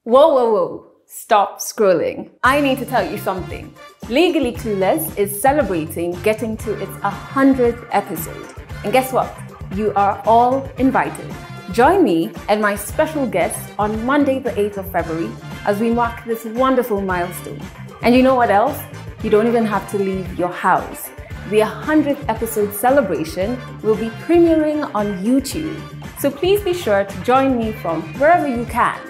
Whoa, whoa, whoa. Stop scrolling. I need to tell you something. Legally Clueless is celebrating getting to its 100th episode. And guess what? You are all invited. Join me and my special guest on Monday the 8th of February as we mark this wonderful milestone. And you know what else? You don't even have to leave your house. The 100th episode celebration will be premiering on YouTube. So please be sure to join me from wherever you can.